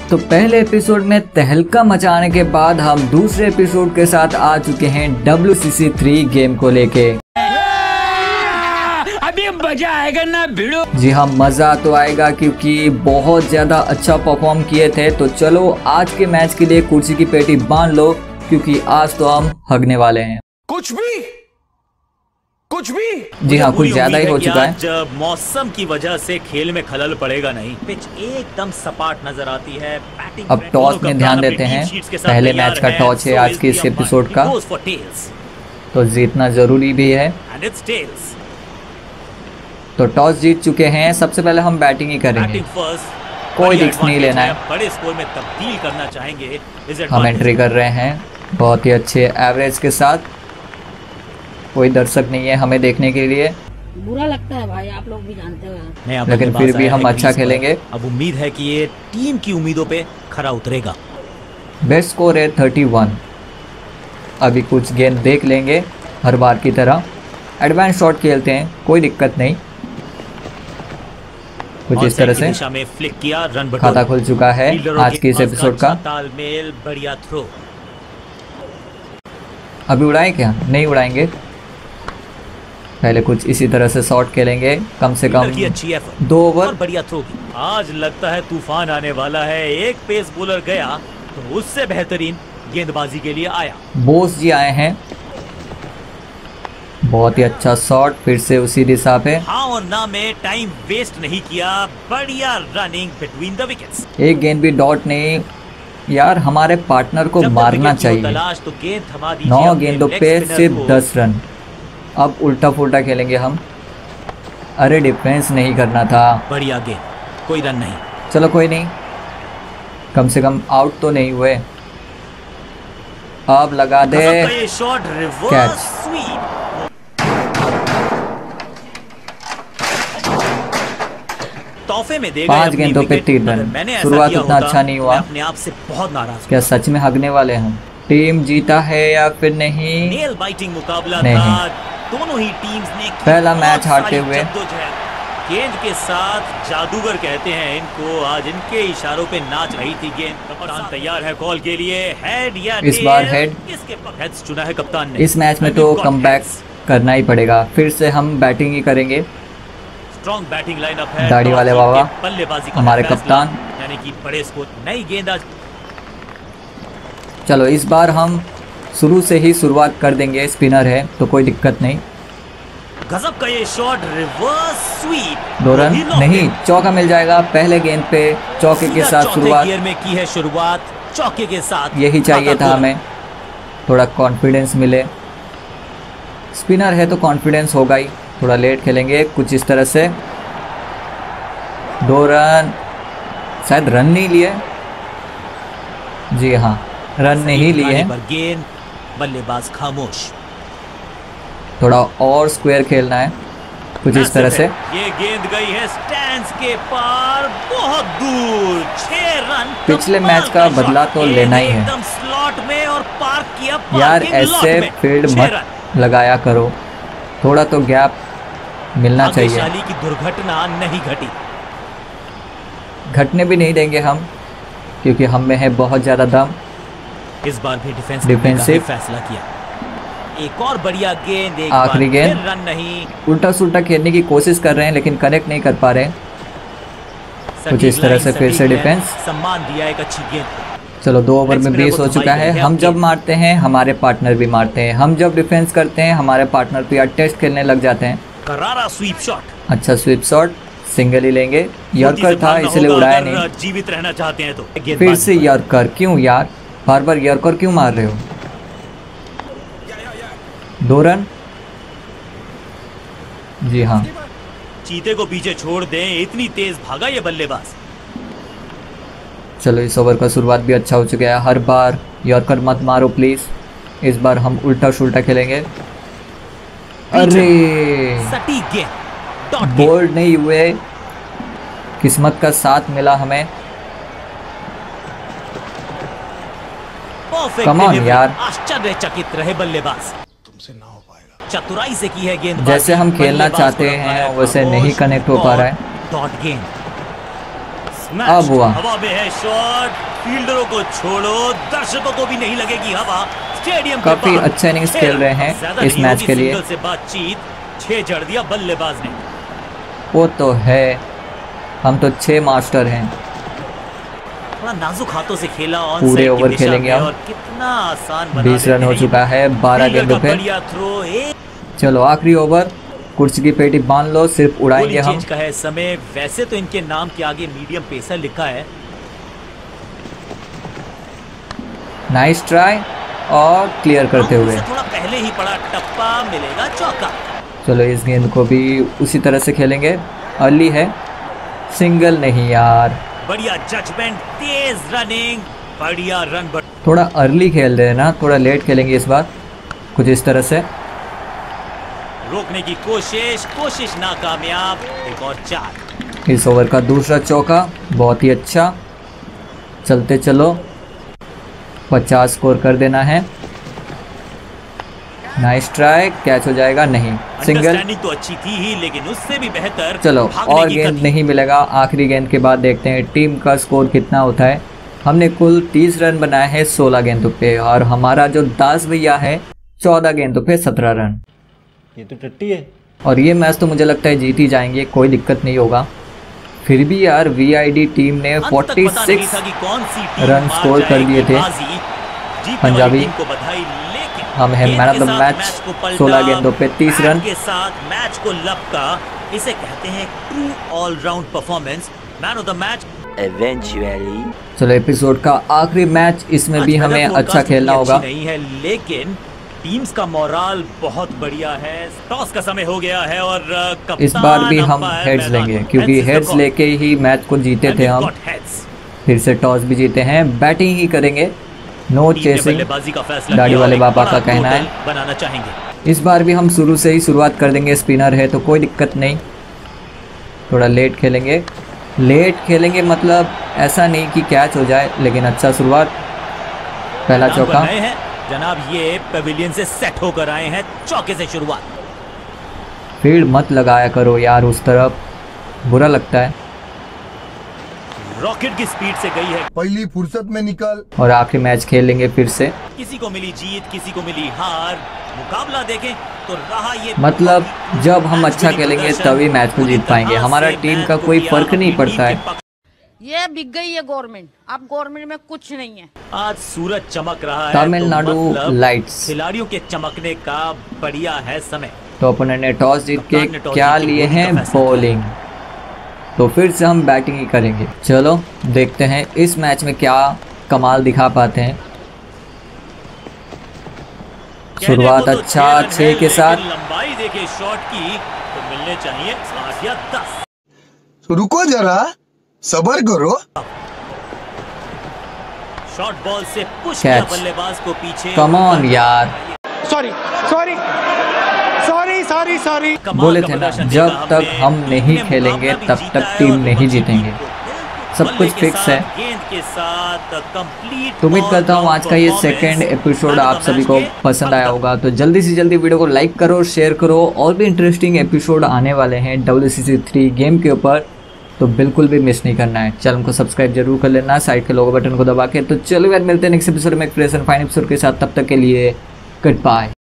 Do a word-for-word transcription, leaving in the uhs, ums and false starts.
तो पहले एपिसोड में तहलका मचाने के बाद हम दूसरे एपिसोड के साथ आ चुके हैं W C C three game को लेके। अभी मजा आएगा ना भिड़ो। जी हाँ, मजा तो आएगा क्योंकि बहुत ज्यादा अच्छा परफॉर्म किए थे। तो चलो आज के मैच के लिए कुर्सी की पेटी बांध लो क्योंकि आज तो हम हगने वाले हैं। कुछ भी कुछ भी जी हाँ, कुछ ज्यादा ही हो चुका है। जब मौसम की वजह से खेल में खलल पड़ेगा नहीं, पिच एकदम सपाट नजर आती है। अब टॉस में ध्यान देते हैं। पहले मैच का टॉस है आज के इस एपिसोड का, तो जीतना जरूरी भी है। तो टॉस जीत चुके हैं। सबसे पहले हम बैटिंग ही करेंगे, कोई रिस्क नहीं लेना है। बड़े स्कोर में तब्दील करना चाहेंगे। हम एंट्री कर रहे हैं बहुत ही अच्छे एवरेज के साथ। कोई दर्शक नहीं है हमें देखने के लिए। बुरा लगता है भाई, आप लोग भी जानते हो, लेकिन फिर भी हम अच्छा खेलेंगे। अब उम्मीद है कि ये टीम की उम्मीदों पे खरा उतरेगा। बेस्ट स्कोर है थर्टी वन। अभी कुछ गेंद देख लेंगे हर बार की तरह। एडवांस शॉट खेलते हैं, कोई दिक्कत नहीं। कुछ इस तरह से फ्लिक किया, रन खाता खुल चुका है आज के इस एपिसोड का। तालमेल, बढ़िया थ्रो। अभी उड़ाएं क्या? नहीं उड़ाएंगे, पहले कुछ इसी तरह से शॉट खेलेंगे। कम से कम दो ओवर। बढ़िया थ्रो। आज लगता है तूफान आने वाला है। एक पेस बॉलर गया तो उससे बेहतरीन गेंदबाजी के लिए आया। बोस जी आए हैं, बहुत ही अच्छा शॉट, फिर से उसी दिशा पे। हाँ और ना में टाइम वेस्ट नहीं किया। बढ़िया रनिंग बिटवीन द विकेट्स। एक गेंद भी डॉट नहीं। यार हमारे पार्टनर को मारना चाहिए। तो गेंद थमा दीजिए। नौ गेंदों पे सिर्फ दस रन। अब उल्टा फुल्टा खेलेंगे हम। अरे डिफेंस नहीं करना था। बढ़िया गेंद, कोई रन नहीं। चलो कोई नहीं, कम से कम आउट तो नहीं हुए। अब लगा दे कैच। तोहफे में देगा पांच गेंदों पे तीन रन। शुरुआत उतना अच्छा नहीं हुआ। अपने आप से बहुत नाराज। क्या सच में हगने वाले हम? टीम जीता है या फिर नहीं? नेल बाइटिंग मुकाबला नहीं। था। दोनों ही टीम्स ने पहला मैच हारते हुए। गेंद के साथ जादूगर कहते हैं इनको। आज इनके इशारों पे नाच रही थी गेंद। कप्तान तैयार है कॉल के लिए। हेड या इस बार हेड। इसके हेड्स चुना है कप्तान ने। इस मैच में तो कमबैक करना ही पड़ेगा। फिर से हम बैटिंग ही करेंगे। स्ट्रॉन्ग बैटिंग लाइनअप है। दाढ़ी वाले बाबा बल्लेबाजी हमारे कप्तान, यानी कि बड़े स्कोर। नई गेंद आज। चलो इस बार हम शुरू से ही शुरुआत कर देंगे। स्पिनर है तो कोई दिक्कत नहीं। गजब का ये शॉट, रिवर्स स्वीप। दो रन नहीं, चौका मिल जाएगा। पहले गेंद पे चौके के साथ शुरुआत। गियर में की है शुरुआत चौके के साथ। यही चाहिए था हमें, थोड़ा कॉन्फिडेंस मिले। स्पिनर है तो कॉन्फिडेंस होगा ही। थोड़ा लेट खेलेंगे कुछ इस तरह से। दो रन, शायद रन नहीं लिए। जी हाँ, रन नहीं लिए। गेंद, बल्लेबाज खामोश। थोड़ा और स्क्वायर खेलना है कुछ इस तरह से। ये गेंद गई है स्टैंड्स के पार, बहुत दूर। छह रन। पिछले मैच का बदला तो लेना ही है। एकदम स्लॉट में और पार्क किया। यार ऐसे फील्ड मत लगाया करो, थोड़ा तो गैप मिलना चाहिए। की दुर्घटना नहीं घटी। घटने भी नहीं देंगे हम क्योंकि हम में है बहुत ज्यादा दम। इस बार भी डिफेंस डिफेंसिव फैसला किया। एक और बढ़िया गेंद, एक आखिरी गेंद। रन नहीं। उल्टा सुल्टा खेलने की कोशिश कर रहे हैं लेकिन कनेक्ट नहीं कर पा रहे। कुछ इस तरह से फिर से डिफेंस। सम्मान दिया एक अच्छी गेंद। चलो दो ओवर में बीस हो चुका है। हम जब मारते हैं हमारे पार्टनर भी मारते हैं। हम जब डिफेंस करते हैं हमारे पार्टनर तो यार टेस्ट खेलने लग जाते हैं। करारा स्वीप शॉट। अच्छा स्वीप शॉट, सिंगल ही लेंगे। यॉर्कर था इसलिए उड़ाया नहीं। जीवित रहना चाहते हैं तो फिर से यॉर्कर। क्यों यार बार बार यॉर्कर क्यों मार रहे हो? दो रन। जी हाँ, चीते को पीछे छोड़ दें, इतनी तेज भागा ये बल्लेबाज। चलो इस ओवर का शुरुआत भी अच्छा हो चुका है। हर बार यॉर्कर मत मारो प्लीज। इस बार हम उल्टा सुल्टा खेलेंगे। अरे बोल्ड नहीं हुए, किस्मत का साथ मिला हमें। कम ऑन यार, आश्चर्यचकित रहे बल्लेबाज। तुमसे ना हो पाएगा। चतुराई से की है गेंद। जैसे हम खेलना चाहते हैं वैसे नहीं कनेक्ट हो पा रहा है। डॉट गेंद स्मैश, अब हुआ। हवा में है शॉट, फील्डरों को छोड़ो, दर्शकों को भी नहीं लगेगी हवा। स्टेडियम काफी अच्छा इनिंग्स खेल रहे हैं इस मैच के लिए। से बातचीत छह जड़ दिया बल्लेबाज ने। वो तो है, हम तो छह मास्टर हैं। थोड़ा नाजुक हाथों से खेला, ऑन पूरे साइड की ओवर दिशा खेलेंगे में, हम। और कितना आसान बना बीस रन देते हो हैं चुका है बारह फील्डर गेंदों का पे। बढ़िया थ्रो, एक चलो आखिरी ओवर, कुर्सी की पेटी बांध लो, सिर्फ उड़ाएंगे गोली हम। चेंज का है समय। वैसे तो इनके नाम के आगे मीडियम पेसर लिखा है। नाइस ट्राई और क्लियर करते हुए। थोड़ा पहले ही पड़ा टप्पा, मिलेगा चौका। चलो इस गेंद को भी उसी तरह से खेलेंगे। अर्ली है, सिंगल नहीं यार। बढ़िया जजमेंट, तेज रनिंग, बढ़िया रन। बढ़... थोड़ा अर्ली खेल रहे हैं ना, थोड़ा लेट खेलेंगे इस बार, कुछ इस तरह से। रोकने की कोशिश, कोशिश नाकामयाब। एक और चार। इस ओवर का दूसरा चौका, बहुत ही अच्छा। चलते चलो, पचास स्कोर कर देना है। नाइस ट्राई, कैच हो जाएगा, नहीं, सिंगल। अंडरस्टैंडिंग तो अच्छी थी ही, लेकिन उससे भी बेहतर चलो भागने और की गेंद गति। नहीं मिलेगा। आखिरी गेंद के बाद देखते हैं टीम का स्कोर कितना होता है। हमने कुल तीस रन बनाए हैं सोलह गेंदों पे, और हमारा जो दास भैया है चौदह गेंदों पे सत्रह रन। ये तो टट्टी है। और ये मैच तो मुझे लगता है जीत ही जाएंगे, कोई दिक्कत नहीं होगा। फिर भी यार वीआईडी टीम ने अंत तक पता नहीं छियालीस था कि कौन सी टीम रन हार स्कोर कर जाएगी दिए थे। बाजी। जीतने पंजाबी। वाली टीम को बधाई, लेकिन हम हैं गेंद मैन ऑफ के द साथ मैच, मैच को पलटा, सोलह गेंदों पे तीस बैट रन। के साथ मैच को लपका। इसे कहते हैं true all round performance. Man of the match. Eventually. चलो एपिसोड का आखिरी मैच, इसमें भी आज हमें weather अच्छा forecast खेलना इतनी होगा। अच्छी नहीं है, लेकिन टीम्स का मोराल बहुत बढ़िया है। टॉस का समय हो गया है और कप्तान इस बार भी हम अंपायर हेड्स मैदान लेंगे, में। क्योंकि Heads is the heads call. लेके ही मैच को जीते And थे we've हम। got heads. फिर से टॉस भी जीते हैं, बैटिंग ही करेंगे, नो टीम ने चेसिंग, बल्लेबाजी का फैसला दाढ़ी किया और वाले एक बाबा बड़ा का कहना है। टोटल बनाना चाहेंगे। इस बार भी हम शुरू से ही शुरुआत कर देंगे। स्पिनर है तो कोई दिक्कत नहीं, थोड़ा लेट खेलेंगे। लेट खेलेंगे मतलब ऐसा नहीं कि कैच हो जाए, लेकिन अच्छा शुरुआत। पहला नाम चौका, पर नए हैं जनाब, ये पेविलियन से सेट होकर आए हैं। चौके से शुरुआत। फील्ड मत लगाया करो यार उस तरफ, बुरा लगता है। रॉकेट की स्पीड से गई है। पहली फुर्सत में निकल। और आखिरी मैच खेल लेंगे फिर से। किसी को मिली जीत, किसी को मिली हार। मुकाबला देखें तो रहा ये मतलब जब हम अच्छा खेलेंगे तभी मैच को जीत पाएंगे। हमारा टीम का कोई फर्क नहीं पड़ता है। ये बिक गई है गवर्नमेंट, अब गवर्नमेंट में कुछ नहीं है। आज सूरज चमक रहा है, तमिलनाडु तो मतलब लाइट्स। खिलाड़ियों के चमकने का बढ़िया है समय। तो ओपोनेंट ने टॉस जीत के कप्तान ने टॉस क्या जीत के लिए बॉलिंग हैं, का फैसला बॉलिंग। तो फिर से हम बैटिंग ही करेंगे। चलो देखते हैं इस मैच में क्या कमाल दिखा पाते हैं। शुरुआत कहने को तो अच्छा छह रन छह है, के साथ। लेकिन लंबाई देखे शॉट की तो मिलने चाहिए आठ या दस। रुको जरा, सबर करो। शॉर्ट बॉल से पुश किया Catch. बल्लेबाज को पीछे। कम ऑन यार, sorry sorry sorry sorry sorry कमाल बोले का थे ना, प्रदर्शन जब देखा तक हमने। हम नहीं टीम ने खेलेंगे मुकाबला भी तब जीता तक है टीम और नहीं पहुंची जीतेंगे। टीम को। सब बल्ले कुछ के फिक्स साथ, है। गेंद के साथ कंप्लीट। तो उम्मीद करता हूँ आज का ये सेकंड एपिसोड आप सभी को पसंद आया होगा। तो जल्दी से जल्दी वीडियो को लाइक करो, शेयर करो। और भी इंटरेस्टिंग एपिसोड आने वाले हैं W C C three game के ऊपर, तो बिल्कुल भी मिस नहीं करना है। चैनल को सब्सक्राइब जरूर कर लेना, साइड के लोगो बटन को दबा के। तो चलो यार, मिलते हैं नेक्स्ट एपिसोड में एक फ्रेश एंड फाइन एपिसोड के साथ। तब तक के लिए गुड बाय।